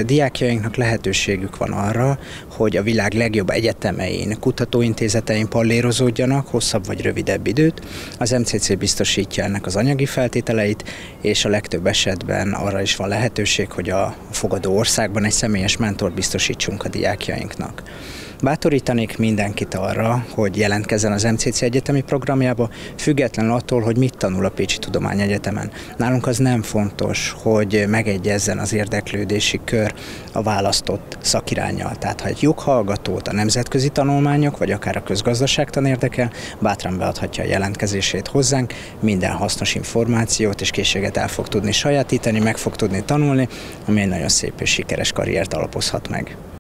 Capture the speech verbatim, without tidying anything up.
A diákjainknak lehetőségük van arra, hogy a világ legjobb egyetemein, kutatóintézetein pallérozódjanak hosszabb vagy rövidebb időt. Az em cé cé biztosítja ennek az anyagi feltételeit, és a legtöbb esetben arra is van lehetőség, hogy a fogadó országban egy személyes mentort biztosítsunk a diákjainknak. Bátorítanék mindenkit arra, hogy jelentkezzen az em cé cé egyetemi programjába, függetlenül attól, hogy mit tanul a Pécsi Tudományegyetemen. Nálunk az nem fontos, hogy megegyezzen az érdeklődési kör a választott szakiránnyal. Tehát ha egy joghallgatót a nemzetközi tanulmányok, vagy akár a közgazdaságtan érdekel, bátran beadhatja a jelentkezését hozzánk, minden hasznos információt és készséget el fog tudni sajátítani, meg fog tudni tanulni, ami egy nagyon szép és sikeres karriert alapozhat meg.